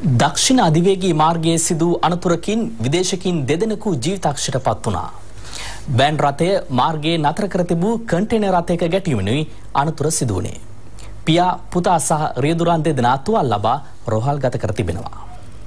දක්ෂිණ අධිවේගී මාර්ගයේ සිදු අනතුරකින් විදේශිකින් දෙදෙනෙකු ජීවිතාක්ෂයට පත් වුණා. බෑන් රථය මාර්ගයේ නතර කර තිබූ කන්ටේනර් රථයක ගැටීමෙනුයි අනතුර සිදු වුණේ. පියා පුතා සහ රියදුරන් දෙදෙනා තුවාල ලබා රෝහල්ගත කර තිබෙනවා.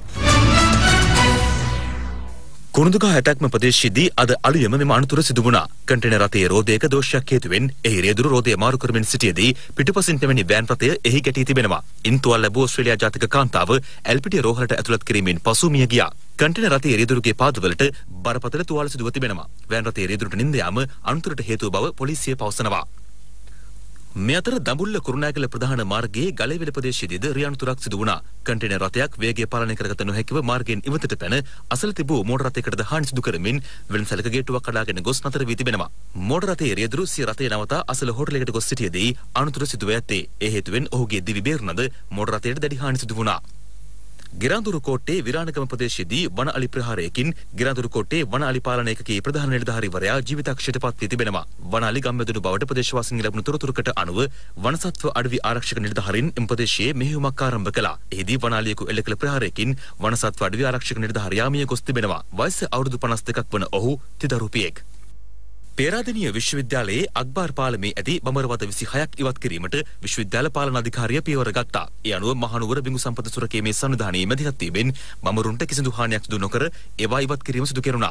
කුරුඳුගහ ඇටැක්ම ප්‍රදේශයේදී අද අලුයම මෙම අනතුර සිදු වුණා. කන්ටේනර් රථයේ රෝදයක දෝෂයක් හේතුවෙන් එහි රියදුරු රෝදය මාරු කරමින් සිටියේදී පිටුපසින් පැමිණි වෑන් රථය එහි ගැටී තිබෙනවා. ඉන් තුවාල ලැබූ ඕස්ට්‍රේලියා ජාතික කාන්තාව එල්පිටිය රෝහලට ඇතුළත් කිරීමෙන් පසු මිය ගියා. කන්ටේනර් රථයේ රියදුරුගේ පාදවලට බරපතල තුවාල සිදුව තිබෙනවා. වෑන් රථයේ රියදුරුට නින්ද යාම අනතුරට හේතුව බව පොලිසිය පවසනවා. මේ අතර දඹුල්ල කුරුණෑගල ප්‍රධාන මාර්ගයේ ගලේවිල ප්‍රදේශයේදීද රියඅනතුරක් සිදු වුණා. කන්ටේනර් රථයක් වේගය පාලනය කරගත නොහැකිව මාර්ගයෙන් ඉවතට පැන අසල තිබූ මෝටර රථයකටද හානි සිදු කරමින් වෙළඳසැලක ගේට්ටුවක් කඩාගෙන ගොස් නතර වී තිබෙනවා. මෝටර රථයේ රියදුරු සිය රථය නවතා අසල හෝටලයකට ගොස් සිටියේදී අනතුර සිදුව ඇත්තේ. ඒ හේතුවෙන් ඔහුගේ දිවි බේරුණද මෝටර රථයට දැඩි හානි සිදු වුණා. ගිරාඳුරු කෝට්ටේ විරාණගම ප්‍රදේශයේදී වන අලි ප්‍රහාරයකින් ගිරාඳුරු කෝට්ටේ වන අලි පාලන ඒකකයේ ප්‍රධාන නිලධාරීවරයා ජීවිතාක්ෂයට පත් වී තිබෙනවා. වන අලි ගම්මැදුණු බවට ප්‍රදේශවාසීන් ලැබුණු තොරතුරකට අනුව වනසත්ව අඩවි ආරක්ෂක නිලධාරීන් එම ප්‍රදේශයේ මෙහෙයුමක් ආරම්භ කළා. එහිදී වන අලියෙකු එල්ල කළ ප්‍රහාරයකින් වනසත්ව අඩවි ආරක්ෂක නිලධාරියා මිය ගොස් තිබෙනවා. වයස අවුරුදු 52ක් වන ඔහු තිදරුපියෙක්. පේරාදෙණිය විශ්වවිද්‍යාලයේ අක්බාර් පාලමේ ඇති බඹරවද 26ක් ඉවත් කිරීමට විශ්වවිද්‍යාල පාලන අධිකාරිය පියවර ගත්තා. ඒ අනුව මහනුවර බිඟු සම්පත සුරකීමේ සංවිධානයේ මැදිහත් වීමෙන් බඹරුන්ට කිසිදු හානියක් සිදු නොකර ඒවා ඉවත් කිරීම සිදු කෙරුණා.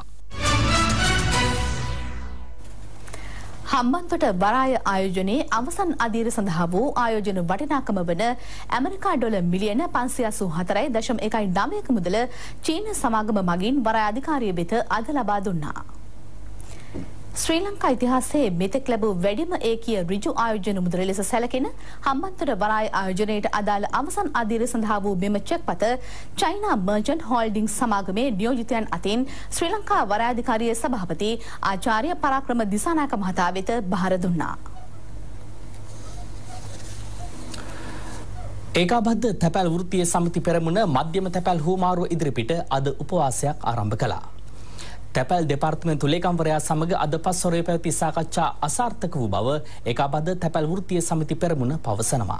හම්බන්තොට වරාය ආයෝජනයේ අවසන් අදියර සඳහා වූ ආයෝජන වටිනාකම වන ඇමරිකා ඩොලර් මිලියන 584.9ක මුදල චීන සමාගම මගින් වරාය අධිකාරිය වෙත අද ලබා දුන්නා. ශ්‍රී ලංකා ඉතිහාසයේ මෙතෙක් ලැබූ වැඩිම ඒකීය ඍජු ආයෝජන මුදල ලෙස සැලකෙන හම්බන්තොට වරාය ආයෝජනයට අදාළ අවසන් අදියර සඳහා වූ මෙම චෙක්පත චයිනා මර්චන්ට් හෝල්ඩින්ග්ස් සමාගමේ නියෝජිතයන් අතින් ශ්‍රී ලංකා වරාය අධිකාරියේ සභාපති ආචාර්ය පරාක්‍රම දිසානායක මහතා වෙත බහර දුන්නා. ඒකාබද්ධ තැපැල් වෘත්තීය සමිති පෙරමුණ මධ්‍යම තැපැල් හුවමාරුව ඉදිරිපිට අද උපවාසයක් ආරම්භ කළා. තැපැල් දෙපාර්තමේන්තු ලේකම්වරයා සමග අද පස්වරේ පැවති සාකච්ඡා අසාර්ථක වූ බව ඒකාබද්ධ තැපැල් වෘත්තීය සමිති පෙරමුණ පවසනවා.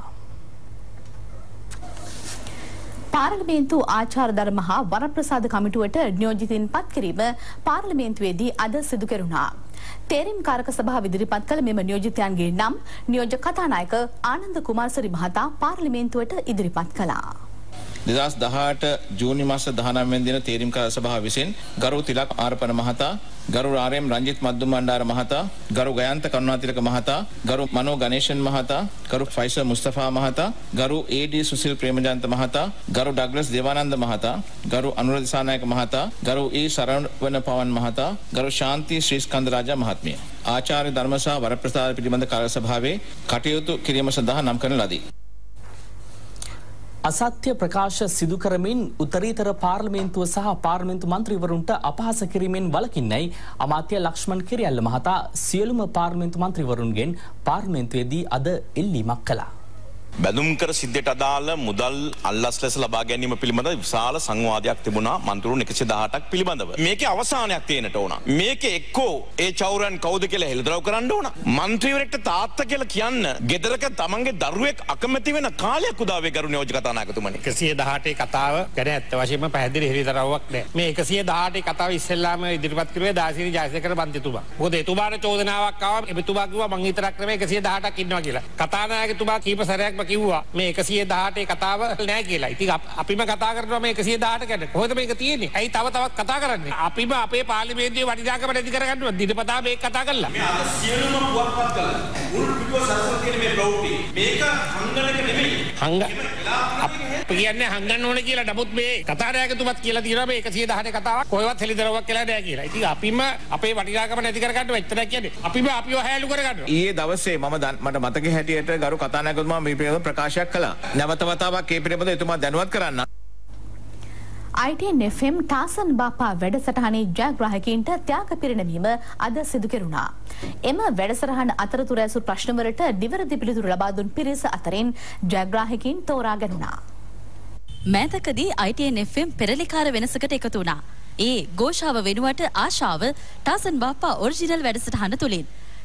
පාර්ලිමේන්තු ආචාර ධර්ම හා වරප්‍රසාද කමිටුවට නියෝජිතින් පත් කිරීම පාර්ලිමේන්තුවේදී අද සිදු කෙරුණා. තේරීම් කාරක සභාව ඉදිරිපත් කළ මෙම නියෝජිතයන්ගේ නම් නියෝජක කතානායක ආනන්ද කුමාරසිරි මහතා පාර්ලිමේන්තුවට ඉදිරිපත් කළා. 2018 ජූනි මාස 19 වෙනි දින තේරීම් කාරක සභාව විසින් ගරු තිලක් ආරපන මහතා, ගරු ආර්.එම්. රංජිත් මද්දුම්බණ්ඩාර මහතා, ගරු ගයන්ත කරුණාතිලක මහතා, ගරු මනෝ ගණේෂන් මහතා, ගරු ෆයිසල් මුස්තෆා මහතා, ගරු ඒ.ඩී. සුසිල් ප්‍රේමජන්ත මහතා, ගරු ඩග්ලස් දේවානන්ද මහතා, ගරු අනුර දිසානායක මහතා, ගරු ඒ. සරවණ පවන් මහතා, ගරු ශාන්ති ශ්‍රීස්කන්ධ රාජා මහත්මිය ආචාර්ය ධර්ම සහ වරප්‍රසාද පිළිබඳ කාර්ය සභාවේ කටයුතු කිරීම සඳහා නම් කරන ලදී. අසත්‍ය ප්‍රකාශ සිදු කරමින් උත්තරීතර පාර්ලිමේන්තුව සහ පාර්ලිමේන්තු මන්ත්‍රීවරුන්ට අපහාස කිරීමෙන් වළකින්නයි අමාත්‍ය ලක්ෂ්මන් කිරියල්ල මහතා සියලුම පාර්ලිමේන්තු මන්ත්‍රීවරුන්ගෙන් පාර්ලිමේන්තුවේදී අද ඉල්ලීමක් කළා. බැඳුම් කර සිද්ධියට අදාළ මුදල් අල්ලස් ලෙස ලබා ගැනීම පිළිබඳ විශාල සංවාදයක් තිබුණා මන්ත්‍රීවරුන් 118ක් පිළිබඳව. මේකේ අවසානයක් තියෙන්නට ඕන. මේකේ එක්කෝ ඒ චෞරයන් කවුද කියලා හෙළිදරව් කරන්න ඕන. මන්ත්‍රීවරයෙක්ට තාත්තා කියලා කියන්න ගෙදරක තමන්ගේ දරුවෙක් අකමැති වෙන කාලයක් උදා වේ ගරු නියෝජක කතානායකතුමනි. 118 කතාව ගැන ඇත්ත වශයෙන්ම පැහැදිලි හෙළිදරව්වක් නෑ. මේ 118 කතාව ඉස්සෙල්ලාම ඉදිරිපත් කරුවේ දාසිරි ජයසේකර මන්ත්‍රීතුමා. මොකද එතුමාට චෝදනාවක් ආවා එතුමා කිව්වා මං විතරක් නෙමෙයි 118ක් ඉන්නවා කියලා. කතානායකතුමා කීප සැරයක්ම කිව්වා මේ 118 කතාව නෑ කියලා. ඉතින් අපිම කතා කරනවා මේ 118 ගැන. කොහෙද මේක තියෙන්නේ? ඇයි තව තවත් කතා කරන්නේ? අපිම අපේ පාර්ලිමේන්තුවේ වටිනාකම නැති කරගන්නවා. දිනපතා මේක කතා කළා. මේ අර සියලුම පුවත්පත් කළා. මුල් පිටුව සරසන තියෙන මේ ප්‍රවෘත්ති. මේක හංගනක නෙමෙයි. අපි කියන්නේ හංගන්න ඕනේ කියලා. නමුත් මේ කතානායකතුමත් කියලා තියෙනවා මේ 118 කතාවක් කොහෙවත් හෙළිදරව්වක් කියලා නෑ කියලා. ඉතින් අපිම අපේ වටිනාකම නැති කරගන්නවා. එච්චරයි කියන්නේ. අපිම අපිව හැලු කරගන්නවා. ඊයේ දවසේ මට මතක හැටියට ගරු කතානායකතුමා මේ පිළිබඳව ප්‍රකාශයක් කළා. නැවත වතාවක් ඒ පිළිබඳව එතුමා දැනුවත් කරන්න. ITN FM ටාසන් බාපා වැඩසටහනේ ජයග්‍රාහකයින්ට ත්‍යාග පිරිනැමීම අද සිදු කෙරුණා. එම වැඩසටහන අතරතුර ඇසු ප්‍රශ්නවලට නිවැරදි පිළිතුරු ලබා දුන් පිරිස අතරින් ජයග්‍රාහකයින් තෝරා ගන්නවා. මෑතකදී ITN FM පෙරලිකාර වෙනසකට එකතු වුණා. ඒ ഘോഷාව වෙනුවට ආශාව ටාසන් බාපා ඔරිජිනල් වැඩසටහන තුලින්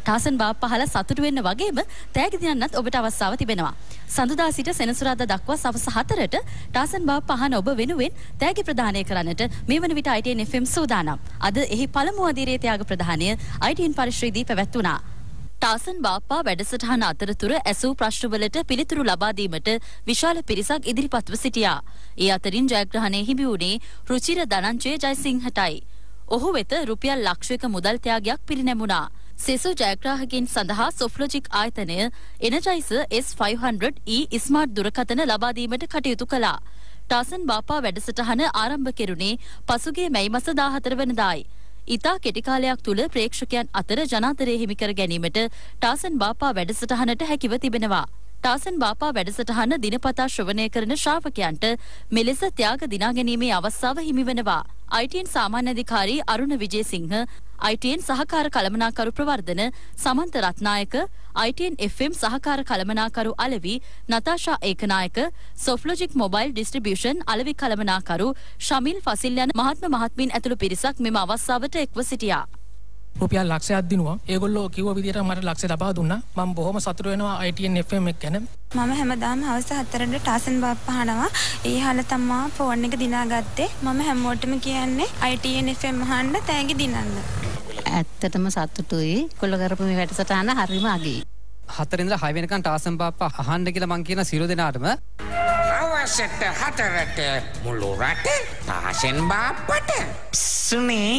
ටාසන් බාප්පහල සතුටු වෙන්න වගේම තෑගි දිනන්නත් ඔබට අවස්ථාව තිබෙනවා. සඳුදා සිට සෙනසුරාදා දක්වා සවස් 4ට ටාසන් බාප්පහන ඔබ වෙනුවෙන් තෑගි ප්‍රදානය කරන්නට මේ වන විට ITN FM සූදානම්. අද එහි පළමු අදිරේ ත්‍යාග ප්‍රදානය ITN පරිශ්‍රයේදී පැවැත්වුණා. ටාසන් බාප්පා වැඩසටහන අතරතුර ඇසූ ප්‍රශ්නවලට පිළිතුරු ලබා දීමට විශාල පිරිසක් ඉදිරිපත්ව සිටියා. ඒ අතරින් ජයග්‍රහණය හිමි වුණේ රුචිර ධනංජය ජයසිංහටයි. ඔහු වෙත රුපියල් ලක්ෂයක මුදල් ත්‍යාගයක් පිරිනැමුණා. සෙසු ජයග්‍රාහකයන් සඳහා සොෆ්ලොජික් ආයතනය එනර්ජයිසර් S500E ස්මාර්ට් දුරකථන ලබා දීමට කටයුතු කළා. ටාසන් බාප්පා වැඩසටහන ආරම්භ කෙරුණේ පසුගිය මැයි මාස 14 වෙනිදායි. ඉතා කෙටි කාලයක් තුල ප්‍රේක්ෂකයන් අතර ජනාදරය හිමි කර ගැනීමට ටාසන් බාප්පා වැඩසටහනට හැකිව තිබෙනවා. ටාසන් බාප්පා වැඩසටහන දිනපතා ශ්‍රවණය කරන ශ්‍රාවකයන්ට මෙලෙස ත්‍යාග දිනා ගැනීමේ අවස්ථාව හිමි වෙනවා. ITN සාමාන්‍ය අධිකාරී අරුණ විජේසිංහ, ITN සහකාර කළමනාකරු ප්‍රවර්ධන සමන්ත රත්නායක, ITN FM සහකාර කළමනාකරු අලවි Natasha Ekanayake, Softlogic mobile distribution අලවි කළමනාකරු ශමිල් ෆසිල් යන මහත්ම මහත්මීන් ඇතුළු පිරිසක් මෙම අවස්ථාවට එක්ව සිටියා. රුපියල් ලක්ෂයක් දිනුවා. ඒගොල්ලෝ කිව්ව විදිහට මට ලක්ෂය ලබා දුන්නා. මම බොහොම සතුටු වෙනවා ITN FM එක ගැන. මම හැමදාම හවස 4ට ටාසන් බාප්පා අහනවා. ඒ හාල තමා ෆෝන් එක දිනාගත්තේ. මම හැමෝටම කියන්නේ ITN FM අහන්න තෑගි දිනන්න. ඇත්තටම සතුටුයි. කොල්ල කරපු මේ වැඩසටහන හරිම අගී. 4 ඉඳලා 6 වෙනකන් ටාසන් බාප්පා අහන්න කියලා මං කියන සියලු දෙනාටම හවසට 4ට මුළු රට ටාසන් බාප්පට සුනේ.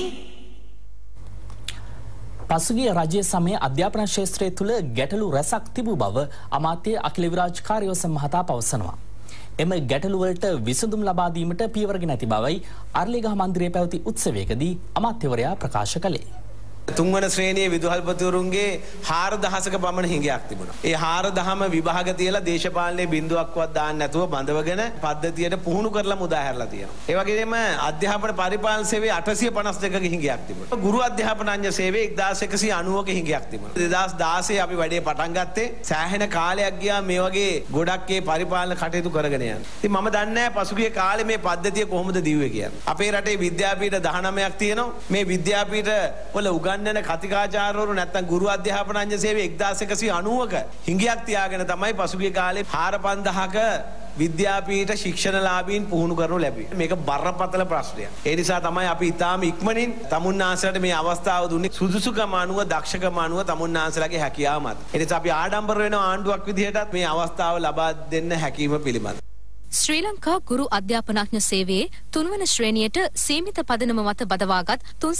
පසුගිය රජයේ සමයේ අධ්‍යාපන ක්ෂේත්‍රය තුළ ගැටලු රැසක් තිබූ බව අමාත්‍ය අකිල විරාජ් කාර්යෝසම් මහතා පවසනවා. එම ගැටලු වලට විසඳුම් ලබා දීමට පියවරගෙන ඇති බවයි අර්ලිගහ මන්දිරයේ පැවති උත්සවයකදී අමාත්‍යවරයා ප්‍රකාශ කළේ. තුන්වන ශ්‍රේණියේ විදුහල්පතිවරුන්ගේ 4000ක පමණ හිඟයක් තිබුණා. ඒ 4000ම විභාග තියලා දේශපාලනයේ බිඳුවක්වත් දාන්න නැතුව බඳවගෙන පද්ධතියට පුහුණු කරලා මුදා හැරලා තියෙනවා. ඒ වගේම අධ්‍යාපන පරිපාලන සේවයේ 852ක හිඟයක් තිබුණා. ගුරු අධ්‍යාපන අංග සේවයේ 1190ක හිඟයක් තිබුණා. 2016 අපි වැඩේ පටන් ගත්තේ සෑහෙන කාලයක් ගියා මේ වගේ ගොඩක් ඒ පරිපාලන කටයුතු කරගෙන යන්න. ඉතින් මම දන්නේ නැහැ පසුගිය කාලේ මේ පද්ධතිය කොහොමද දිව්වේ කියලා. අපේ රටේ විද්‍යාපීඨ 19ක් තියෙනවා. මේ විද්‍යාපීඨ වල උගන්වන කතිකාචාර්යවරු නැත්නම් ගුරු අධ්‍යාපන අංග සේවයේ 1190ක හිඟයක් තියාගෙන තමයි පසුගිය කාලේ 4000ක විද්‍යාපීඨ ශික්ෂණලාභීන් පුහුණු කරනු ලැබුවේ. මේක බරපතල ප්‍රශ්නයක්. ඒ නිසා තමයි අපි ඊටාම ඉක්මනින් තමුන්නාන්සලට මේ අවස්ථාව දුන්නේ සුදුසුකම අනුව දක්ෂකම අනුව තමුන්නාන්සලගේ හැකියාව මත. ඒ නිසා අපි ආඩම්බර වෙන ආණ්ඩුවක් විදිහටත් මේ අවස්ථාව ලබා දෙන්න හැකියම පිළිබඳ. ශ්‍රී ලංකා ගුරු අධ්‍යාපනඥ සේවයේ 3 වන ශ්‍රේණියට සීමිත පදනම මත බදවාගත්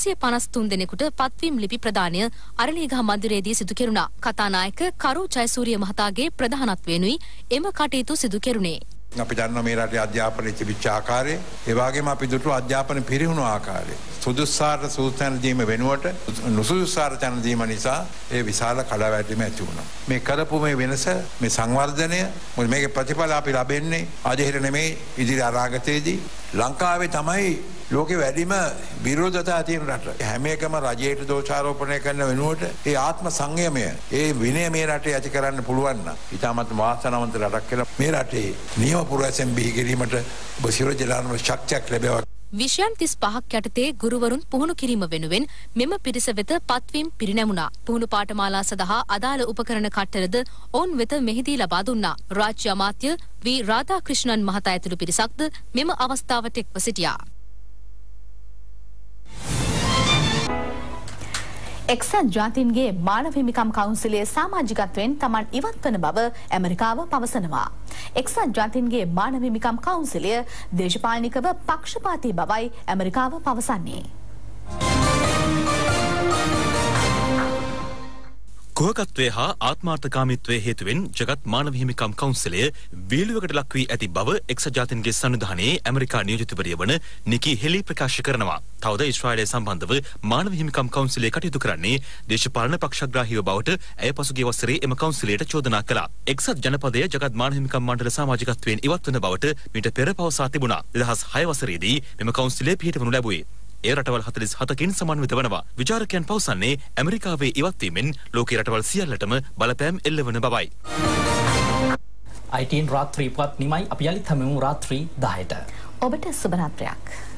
353 දෙනෙකුට පත්වීම් ලිපි ප්‍රදානය අරලියගහ මන්දිරයේදී සිදු කෙරුණා. කතානායක කරු ජයසූරිය මහතාගේ ප්‍රධානත්වයෙනුයි එම කටයුතු සිදු කෙරුණේ. අපි දන්නවා මේ රටේ අධ්‍යාපනයේ තිබිච්ච ආකාරය, ඒ වගේම අපි දුටු අධ්‍යාපන පිරිහුණු ආකාරය. සුදුස්සාරට සූතන දීම වෙනුවට නුසුදුස්සාර තන දීම නිසා ඒ විශාල කඩාවැටීම ඇති වුණා. මේ කරපු මේ වෙනස, මේ සංවර්ධනය, මොකද මේකේ ප්‍රතිඵල අපි ලැබෙන්නේ අධිහිර නෙමේ ඉදිරි අනාගතයේදී. ලංකාවේ තමයි ලෝකේ වැඩිම විරෝධතා තියෙන රට. හැම එකම රජයට දෝෂාරෝපණය කරන වෙනුවට ඒ ආත්ම සංයමය, ඒ විනය මේ රටේ ඇති කරන්න පුළුවන් නම් ඊටමත් වාසනාවන්ත රටක් කියලා මේ රටේ නියම පුරවැසියන් බිහි කිරීමට ඔබ සියලු ජනතාවට ශක්තියක් ලැබේවා. විෂයන් 35ක් යටතේ ගුරුවරුන් පුහුණු කිරීම වෙනුවෙන් මෙම පිරිස වෙත පත්වීම් පිරිනැමුණා. පුහුණු පාඨමාලා සඳහා අදාළ උපකරණ කට්ටරද ඔවුන් වෙත මෙහිදී ලබා දුන්නා. රාජ්‍ය අමාත්‍ය වී රාධාක්‍රිෂ්ණන් මහතා ඇතුළු පිරිසක්ද මෙම අවස්ථාවට එක්ව සිටියා. එක්සත් ජාතීන්ගේ මානව හිමිකම් කවුන්සිලයේ සමාජිකත්වයෙන් තමන් ඉවත් වන බව ඇමරිකාව පවසනවා. එක්සත් ජාතීන්ගේ මානව හිමිකම් කවුන්සිලය දේශපාලනිකව පක්ෂපාතී බවයි ඇමරිකාව පවසන්නේ. කුහකත්වය හා ආත්මාර්ථකාමීත්වය හේතුවෙන් ජගත් මානව හිමිකම් කවුන්සිලය වීලුවකට ලක් වී ඇති බව එක්සත් ජාතීන්ගේ සංවිධානයේ ඇමරිකා නියෝජිතවරිය වන නිකි හෙලි ප්‍රකාශ කරනවා. තවද ඊශ්‍රායලය සම්බන්ධව මානව හිමිකම් කවුන්සිලය කටයුතු කරන්නේ දේශපාලන පක්ෂග්‍රාහීව බවට ඇය පසුගිය වසරේ එම කවුන්සිලයට චෝදනා කළා. එක්සත් ජනපදය ජගත් මානව හිමිකම් මණ්ඩල සමාජිකත්වයෙන් ඉවත් වන බවට මීට පෙර පවසා තිබුණා. 2006 වසරේදී මෙම කවුන්සිලය පිහිටවනු ලැබුවේ. ඒ රටවල් 47කින් සමන්විත වනවා. විචාරකයන් පවසන්නේ ඇමරිකාවේ ඉවත්වීමෙන් ලෝකයේ රටවල් සියල්ලටම බලපෑම් එල්ලවන බවයි. ITN රාත්‍රී පුවත් නිමයි අපි යලිත් හමුවෙමු රාත්‍රී 10ට. ඔබට සුබ රාත්‍රියක්.